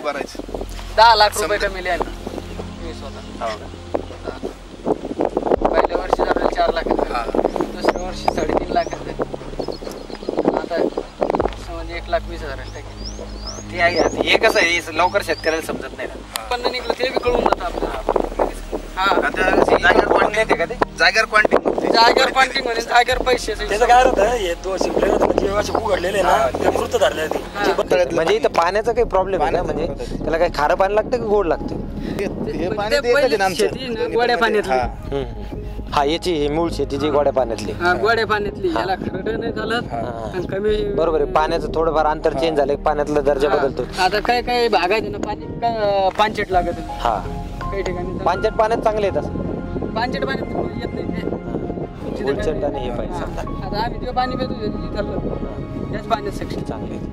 भरायचं 10 लाख रुपये कमी आले मी स्वतः. पहिल्या वर्षी झालं 4 लाख, दुसऱ्या वर्षी 3.5 लाख, आता म्हणजे 1,20,000 टक्के. ते आहे. हे कसं आहे लवकर शेतकऱ्याला समजत नाही ना. पण निघलं ते बी कळून जातं आपल्याला. जागेवर क्वांटिटी मध्ये जागेवर पैसे त्याचं काय होतं हे दोष उघडलेले ना ते मृत धरले होते. म्हणजे इथं पाण्याचा काही प्रॉब्लेम आहे ना, म्हणजे त्याला काही खारं पाणी लागतं की गोड लागतं? गोड्या पाण्यातली. हा याची ही मूळ शेतीची गोड्या पाण्यातली. गोड्या पाण्यातली याला खरं नाही झालं कमी. बरोबर आहे. पाण्याचं थोडंफार अंतर चेंज झालं, पाण्यातला दर्जा बदलतो. आता काय काय भाग आहे ना पाणी पानचट लागत. हा काही ठिकाणी पानचट पाण्यात चांगले येत असं. पानचट पाण्यात येत नाही ते. उलचट आणि हे पाहिजे समजा. आता आम्ही जे पाणी पितो ठरलं त्याच पाण्यात सेक्शन चांगले आहेत.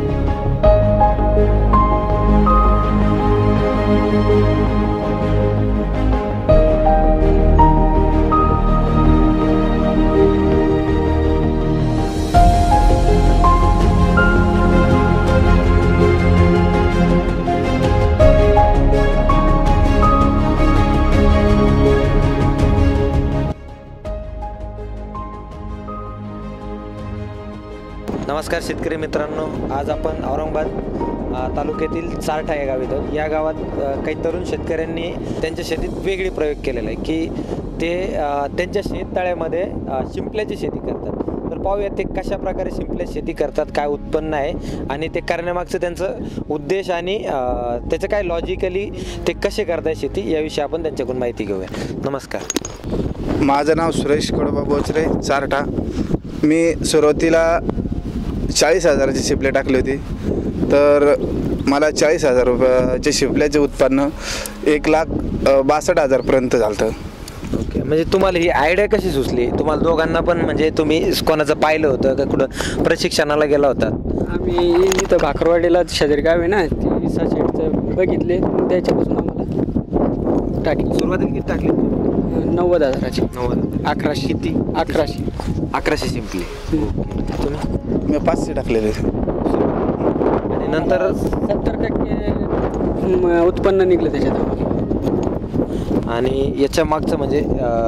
नमस्कार शेतकरी मित्रांनो, आज आपण औरंगाबाद तालुक्यातील चारठा या गावी आहोत. या गावात काही तरुण शेतकऱ्यांनी त्यांच्या शेतीत वेगळी प्रयोग केलेला आहे की ते त्यांच्या शेततळ्यामध्ये शिंपल्याची शेती करतात. तर पाहूया ते कशा प्रकारे शिंपल्या शेती करतात, काय उत्पन्न आहे आणि ते करण्यामागचं त्यांचं उद्देश आणि त्याचं काय लॉजिकली ते कसे करताय शेती याविषयी आपण त्यांच्याकडून माहिती घेऊया. नमस्कार. माझं नाव सुरेश कडोबा बोचरे, चारठा. मी सुरुवातीला 40,000ची शिपले टाकली होती. तर मला 40,000 रुपयाचे शिपल्याचे उत्पन्न 1,62,000 झालं. ओके, म्हणजे तुम्हाला ही आयडिया कशी सुचली? तुम्हाला दोघांना पण म्हणजे तुम्ही कोणाचं पाहिलं होतं का, कुठं प्रशिक्षणाला गेला होता? आम्ही इथं भाकरवाडीला शेजारी गाव आहे ना, ती शेटचं बघितले, त्याच्यापासून आम्हाला टाकली. सुरुवातीला किती टाकली? 90,000ची. 90,000. 1100 किती? 1100 शिंपले. तुम्ही? मी 500 टाकलेले. आणि नंतर 70% उत्पन्न निघलं त्याच्यात. आणि याच्या मागचं म्हणजे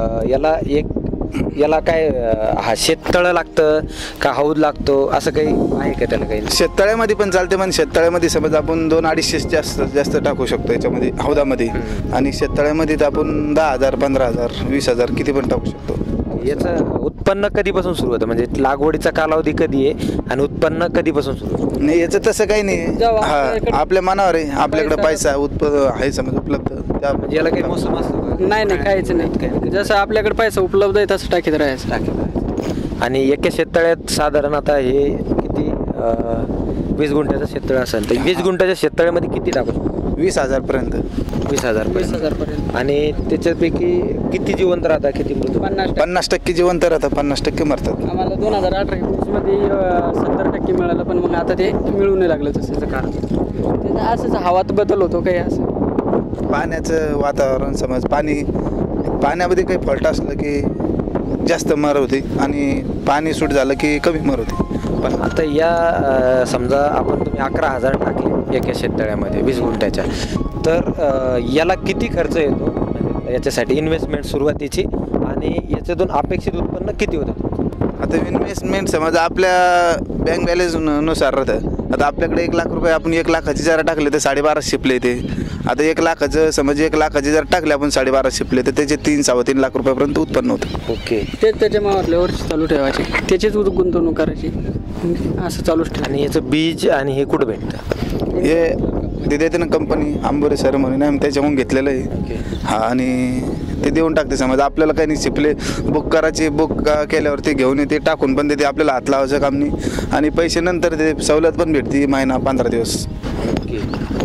याला काय हा शेततळं लागतं का हौद लागतो असं काही आहे का त्याला? काही शेततळ्यामध्ये पण चालते. पण शेततळ्यामध्ये समज आपण 2-250 जास्त टाकू शकतो याच्यामध्ये हौदामध्ये. आणि शेततळ्यामध्ये तर आपण 10,000, 15,000, 20,000 किती पण टाकू शकतो. याचं उत्पन्न कधीपासून सुरू होतं? म्हणजे लागवडीचा कालावधी कधी आहे आणि उत्पन्न कधीपासून सुरू होतं? नाही, याचं तसं काही नाही. हा, आपल्या मनावर आहे. आपल्याकडे पैसा आहे समज उपलब्ध. म्हणजे याला काही मोसम असतो? नाही, काहीच नाही. जसं आपल्याकडे पैसा उपलब्ध आहे तसं टाकीत राहायचं. आणि एका शेततळ्यात साधारण आता हे किती 20 गुंठ्याचं शेततळ असेल तर 20 गुंठ्याच्या शेततळ्यामध्ये किती टाकू? 20,000 पर्यंत. 20,000 पर्यंत. आणि त्याच्यापैकी किती जिवंत राहतात, किती मृत? 50% जिवंत राहतात, 50% मरतात. आम्हाला 2018-19 70% मिळालं, पण मग आता ते मिळू नाही लागलं. तसं कारण त्याचं असंच हवात बदल होतो काही असं. पाण्याचं वातावरण समज पाण्यामध्ये काही फॉल्ट असलं की जास्त मर होते आणि पाणी सूट झालं की कमी मर होते. पण आता या समजा आपण तुम्ही 11,000 टाकले एका शेततळ्यामध्ये 20 गुंठ्याच्या, तर याला किती खर्च येतो म्हणजे याच्यासाठी इन्व्हेस्टमेंट सुरुवातीची, आणि याच्यातून अपेक्षित उत्पन्न किती होतं? आता इन्व्हेस्टमेंट समज आपल्या बँक बॅलन्स नुसार राहतं. आता आपल्याकडे 1 लाख रुपये, आपण 1 लाखाचे जरा टाकले तर 12.5 शिपले ते. आता 1 लाखाचं समज 1 लाखाचे जर टाकले आपण 12.5 शिपले तर त्याचे 3-3.5 लाख रुपयापर्यंत उत्पन्न होतं. ओके, तेच त्याच्या मावातल्या वर्षी चालू ठेवायचे, त्याचीच गुंतवणूक करायची, असं चालूच ठेवा. आणि याचं बीज आणि हे कुठं भेटतं? हे देते ना कंपनी आंबोरे सर म्हणून, आम्ही त्याच्याकडून घेतलेलं आहे. हा, आणि ते देऊन टाकते. समज आपल्याला काही नाही, शिपले बुक करायची, बुक केल्यावरती घेऊन येते, टाकून पण देते. आपल्याला हात लावायचं काम नाही आणि पैसे नंतर ते सवलत पण भेटते, महिना 15 दिवस. ओके,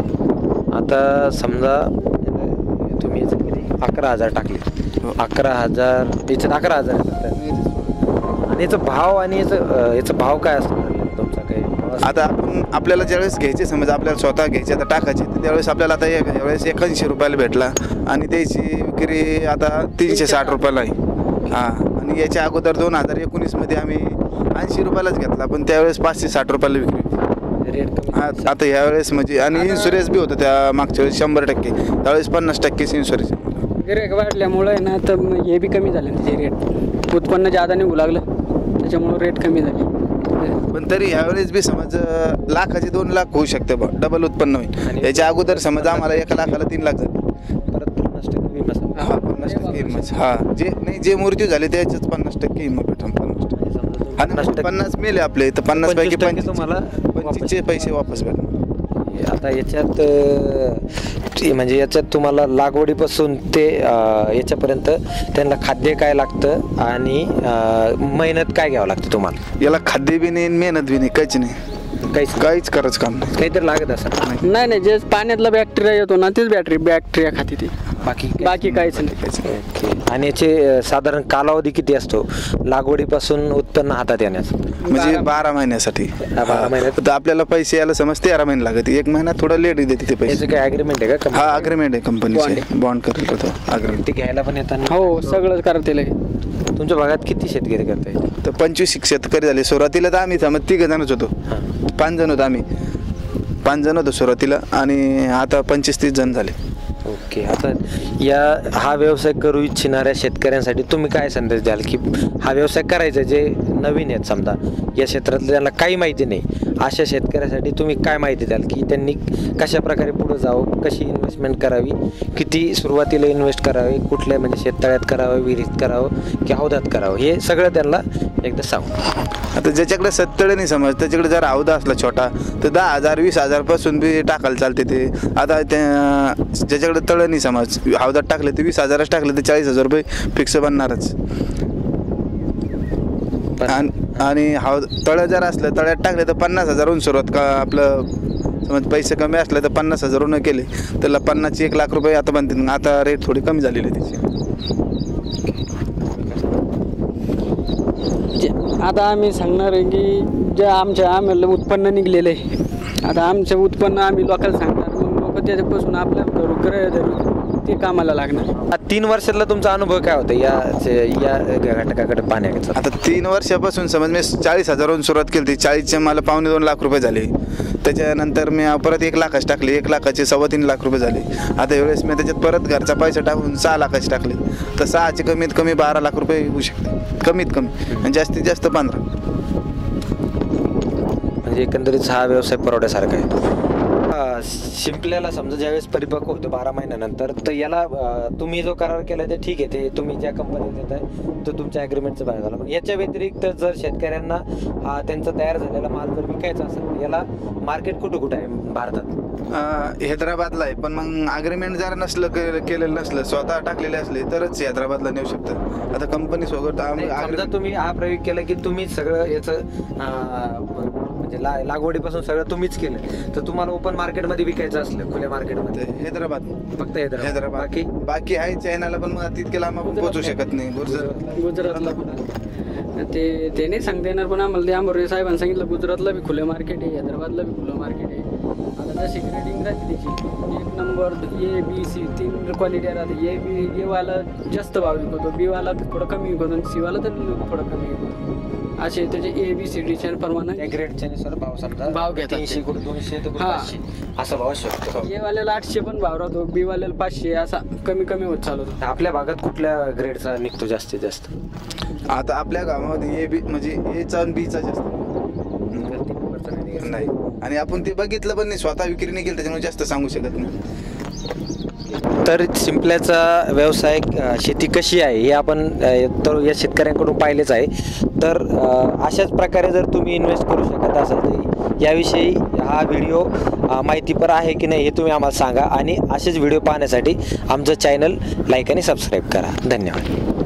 आता समजा तुम्ही याचं किती 11,000 टाकले, 11,000 याच्यात 11,000 आणि याचा भाव आणि याचा भाव काय असतो तुमचा? काही आता आपल्याला ज्यावेळेस घ्यायचे समज आपल्याला स्वतः घ्यायचे आता टाकायचे, तर त्यावेळेस आपल्याला आता यावेळेस 81 रुपयाला भेटला आणि त्याची विक्री आता 360 रुपयाला आहे. हां, आणि याच्या अगोदर 2019 मध्ये आम्ही 80 रुपयालाच घेतला, पण त्यावेळेस 560 रुपयाला विक्री. रेट कमी हा आता ह्यावेळेस म्हणजे आणि इन्शुरन्स बी होतं त्या मागच्या वेळेस 100%, त्यावेळेस 50% इन्शुरन्स. गिऱ्हाईक वाढल्यामुळे आहे ना तर मग हे बी कमी झाले त्याचे रेट, उत्पन्न जादा निघू लागलं त्याच्यामुळं रेट कमी झाले. पण तरी ह्यावेळेस बी समज लाखाचे 2 लाख होऊ शकते बा, डबल उत्पन्न होईल. याच्या अगोदर समज आम्हाला 1 लाखाला 3 लाख झाले. परत 50% विमा समजा. हा 50% हिंमत. हा जे नाही जे मृत्यू झाले त्याच्याच 50% हिंमत भेटून 50%. म्हणजे समजा तुम्ही आणि 50 मेले आपले तर 50 पैकी 25% तुम्हाला 25चे पैसे वापस भेटणार. आता याच्यात म्हणजे याच्यात तुम्हाला लागवडीपासून ते याच्यापर्यंत त्यांना खाद्य काय लागतं आणि मेहनत काय घ्यावं लागतं तुम्हाला? याला खाद्य बी नाही मेहनत बी नाही, काहीच नाही, काहीच करायचं काम नाही. काहीतरी लागत असं नाही जे पाण्यातला बॅक्टेरिया येतो ना तेच बॅक्टेरिया खाते ती, बाकी काहीच नाही. ओके. आणि याचे साधारण कालावधी किती असतो लागवडीपासून उत्पन्न हातात येण्यास? म्हणजे 12 महिन्यासाठी. 12 महिन्यात. तर आपल्याला पैसे यायला समज 13 महिने लागत, 1 महिना थोडा लेट देते ते पैसे. याचं काय ॲग्रीमेंट आहे का? हा अग्रीमेंट आहे कंपनीचे, बॉन्ड करेल होतो अग्रीमेंट. ते घ्यायला पण येतात? हो सगळं करते लगे. तुमच्या भागात किती शेतकरी करताय? तर 25 शेतकरी झाले. सुरुवातीला तर आम्ही समज 3 जणच होतो, 5 जण होतो आम्ही, 5 जण होतो सुरुवातीला आणि आता 25-30 जण झाले. ओके. आता हा व्यवसाय करू इच्छिणाऱ्या शेतकऱ्यांसाठी तुम्ही काय संदेश द्याल की हा व्यवसाय करायचा, जे नवीन आहेत समजा या क्षेत्रातलं त्यांना काही माहिती नाही, अशा शेतकऱ्यासाठी तुम्ही काय माहिती द्याल की त्यांनी कशा प्रकारे पुढे जावं, कशी इन्व्हेस्टमेंट करावी, किती सुरुवातीला इन्व्हेस्ट करावी, कुठल्या म्हणजे शेततळ्यात करावं, विहिरीत करावं की हौदात करावं, हे सगळं त्यांना एकदा सांगू. आता ज्याच्याकडे सत्तळ नाही समज त्याच्याकडे जर हौदा असला छोटा तर 10,000-20,000 पासून बी टाकायला चालते ते. आता ज्याच्याकडे तळ नाही समज हौदात टाकले ते 20,000च टाकले तर 40,000 रुपये फिक्स बनणारच. आणि तळ जर असलं तळ्यात टाकले तर 50,000हून सुरुवात का आपलं समज पैसे कमी असले तर 50,000 केले त्याला 50 1 लाख रुपये आता बनते. आता रेट थोडी कमी झालेली आहे त्याची. आता आम्ही सांगणार आहे की जे आम्हाला उत्पन्न निघलेलं आहे, आता आमचं उत्पन्न आम्ही लोकांना सांगणार, मग लोक त्याच्यापासून आपल्या धरून ते कामाला लागणार. 3 वर्षातला तुमचा अनुभव काय होता या घटकाकडे पाहण्याचा? आता 3 वर्षापासून समज मी 40,000हून सुरुवात केली, 40चे मला 2.25 लाख रुपये झाले. त्याच्यानंतर मी परत 1 लाखाचे टाकले, 1 लाखाचे 3.25 लाख रुपये झाले. आता वेळेस मी त्याच्यात परत घरचा पैसा टाकून 6 लाखाचे टाकले तर 6चे कमीत कमी 12 लाख रुपये होऊ शकते, कमीत कमी, आणि जास्तीत जास्त 15. म्हणजे एकंदरीत हा व्यवसाय परवड्यासारखा आहे. शिंपल्याला समजा ज्यावेळेस परिपक्व होतो 12 महिन्यानंतर, तर याला तुम्ही जो करार केला ते ठीक आहे, ते तुम्ही ज्या कंपनीत देताय तो तुमच्या ॲग्रीमेंटचा भाग झाला. पण याच्या व्यतिरिक्त जर शेतकऱ्यांना त्यांचा तयार झालेला माल जर विकायचा असेल तर याला मार्केट कुठं आहे भारतात? हैदराबादला आहे, पण मग अग्रीमेंट जर नसलं केलेलं नसलं, स्वतः टाकलेले असले तरच हैदराबादला नेऊ शकतात. आता कंपनी सोबत समजा तुम्ही हा प्रयोग केला की तुम्ही सगळं याचं म्हणजे लागवडीपासून सगळं तुम्हीच केलं, तर तुम्हाला ओपन मार्केटमध्ये विकायचं असलं, खुल्या मार्केटमध्ये, हैदराबाद फक्त हैदराबाद बाकी आहे चायनाला, पण मग तितके लांब आपण पोहोचू शकत नाही. गुजरातला पण ते नाही सांगता येणार, पण आम्हाला ते आंबोरे साहेबांनी सांगितलं गुजरातला बी खुलं मार्केट आहे, हैदराबादला बी खुलं मार्केट आहे. आता जशी ग्रेडिंग राहते त्याची 1 number A B C 3 quality राहते. A वाला जास्त भाव विकतो, B वाला थोडं कमी विकतो, C वाला तर थोडं कमी विकतो. असे त्याचे ABCD प्रमाणे ग्रेडच्या नुसार भाव समजा भाव घेतात. 300 कुठे 200 तर 500 असा भाव शकतो. A वाल्याला 800 पण भाव राहतो, B वाल्याला 500, असा कमी कमी होत चालतो. आपल्या भागात कुठल्या ग्रेडचा निघतो जास्तीत जास्त? आता आपल्या गावामध्ये A B म्हणजे Aचा आणि Bचा जास्त नाही, आणि आपण ते बघितलं पण नाही, स्वतः विक्री नाही केली, त्याच्यामुळे जास्त सांगू शकत नाही. तर शिंपल्याचा व्यवसाय शेती कशी आहे हे आपण तर या शेतकऱ्यांकडून पाहिलेच आहे. तर अशाच प्रकारे जर तुम्ही इन्व्हेस्ट करू शकत असाल तर याविषयी हा व्हिडिओ माहितीपर आहे की नाही हे तुम्ही आम्हाला सांगा, आणि असेच व्हिडिओ पाहण्यासाठी आमचं चॅनल लाईक आणि सबस्क्राईब करा. धन्यवाद.